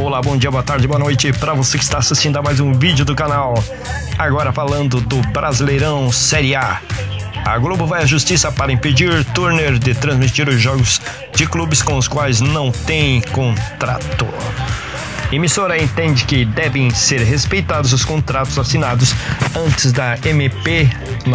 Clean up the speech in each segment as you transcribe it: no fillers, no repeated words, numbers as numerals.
Olá, bom dia, boa tarde, boa noite para você que está assistindo a mais um vídeo do canal. Agora falando do Brasileirão Série A. A Globo vai à justiça para impedir Turner de transmitir os jogos de clubes com os quais não tem contrato. A emissora entende que devem ser respeitados os contratos assinados antes da MP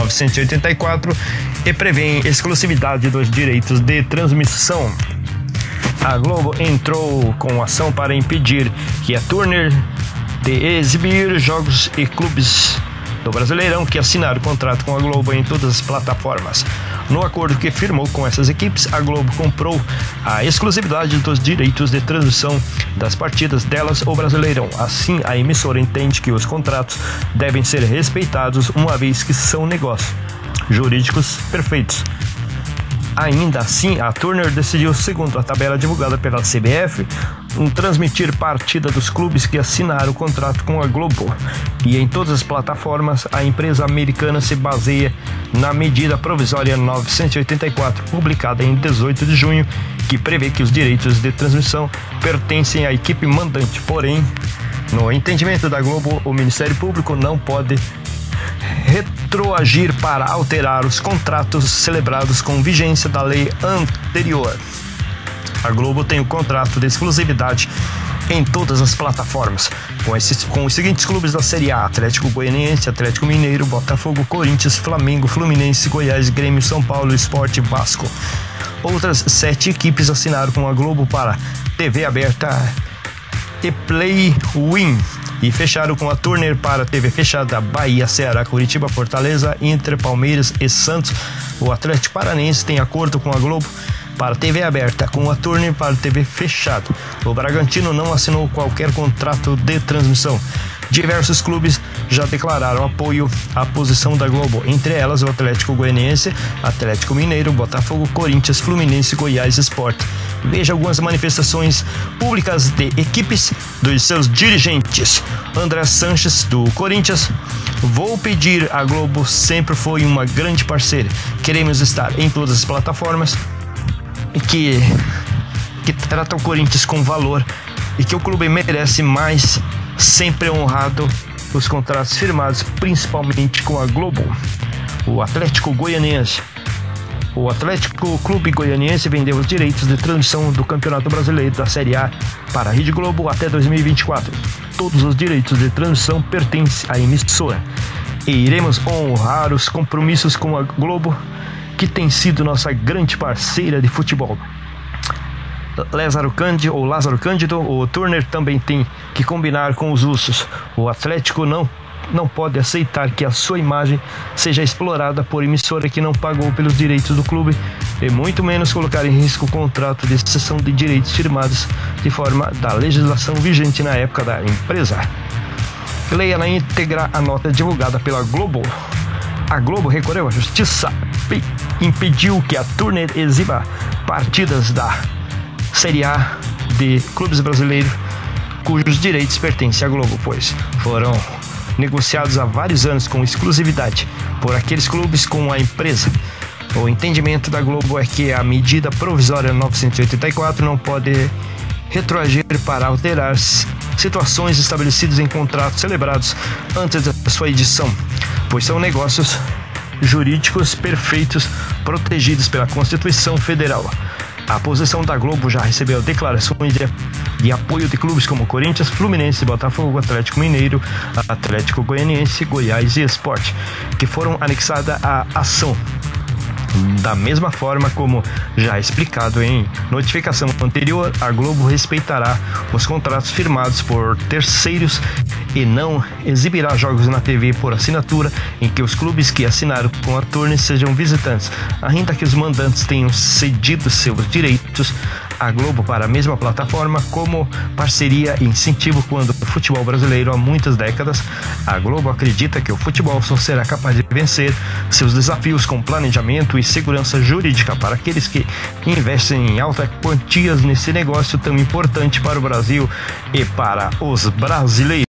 984 e prevêem exclusividade dos direitos de transmissão. A Globo entrou com ação para impedir que a Turner de exibir jogos e clubes do Brasileirão que assinaram contrato com a Globo em todas as plataformas. No acordo que firmou com essas equipes, a Globo comprou a exclusividade dos direitos de transmissão das partidas delas ao Brasileirão. Assim, a emissora entende que os contratos devem ser respeitados, uma vez que são negócios jurídicos perfeitos. Ainda assim, a Turner decidiu, segundo a tabela divulgada pela CBF, transmitir partida dos clubes que assinaram o contrato com a Globo. E em todas as plataformas, a empresa americana se baseia na medida provisória 984, publicada em 18 de junho, que prevê que os direitos de transmissão pertencem à equipe mandante. Porém, no entendimento da Globo, o Ministério Público não pode retroagir para alterar os contratos celebrados com vigência da lei anterior. A Globo tem o contrato de exclusividade em todas as plataformas, com os seguintes clubes da Série A: Atlético Goianiense, Atlético Mineiro, Botafogo, Corinthians, Flamengo, Fluminense, Goiás, Grêmio, São Paulo, Sport e Vasco. Outras 7 equipes assinaram com a Globo para TV aberta e Play Win, e fecharam com a Turner para TV fechada Bahia, Ceará, Curitiba, Fortaleza, Inter, Palmeiras e Santos. O Atlético Paranaense tem acordo com a Globo para TV aberta, com a Turner para TV fechada. O Bragantino não assinou qualquer contrato de transmissão. Diversos clubes já declararam apoio à posição da Globo, entre elas o Atlético Goianiense, Atlético Mineiro, Botafogo, Corinthians, Fluminense, Goiás e Sport. Veja algumas manifestações públicas de equipes dos seus dirigentes. André Sanches, do Corinthians: vou pedir à Globo, sempre foi uma grande parceira. Queremos estar em todas as plataformas que tratam o Corinthians com valor e que o clube merece mais, sempre honrado os contratos firmados, principalmente com a Globo. O Atlético Goianiense. O Atlético Clube Goianiense vendeu os direitos de transmissão do Campeonato Brasileiro da Série A para a Rede Globo até 2024. Todos os direitos de transmissão pertencem à emissora e iremos honrar os compromissos com a Globo, que tem sido nossa grande parceira de futebol. Lázaro Cândido, o Turner também tem que combinar com os ursos. O Atlético não pode aceitar que a sua imagem seja explorada por emissora que não pagou pelos direitos do clube, e muito menos colocar em risco o contrato de cessão de direitos firmados de forma da legislação vigente na época da empresa. Leia na íntegra a nota divulgada pela Globo. A Globo recorreu à justiça e impediu que a Turner exiba partidas da Série A de clubes brasileiros cujos direitos pertencem à Globo, pois foram negociados há vários anos com exclusividade por aqueles clubes com a empresa. O entendimento da Globo é que a medida provisória 984 não pode retroagir para alterar situações estabelecidas em contratos celebrados antes da sua edição, pois são negócios jurídicos perfeitos, protegidos pela Constituição Federal. A posição da Globo já recebeu declarações de apoio de clubes como Corinthians, Fluminense, Botafogo, Atlético Mineiro, Atlético Goianiense, Goiás e Sport, que foram anexadas à ação. Da mesma forma como já explicado em notificação anterior, a Globo respeitará os contratos firmados por terceiros e não exibirá jogos na TV por assinatura em que os clubes que assinaram com a Turner sejam visitantes, ainda que os mandantes tenham cedido seus direitos à Globo para a mesma plataforma como parceria e incentivo. Quando o futebol brasileiro há muitas décadas, a Globo acredita que o futebol só será capaz de vencer seus desafios com planejamento e segurança jurídica para aqueles que investem em altas quantias nesse negócio tão importante para o Brasil e para os brasileiros.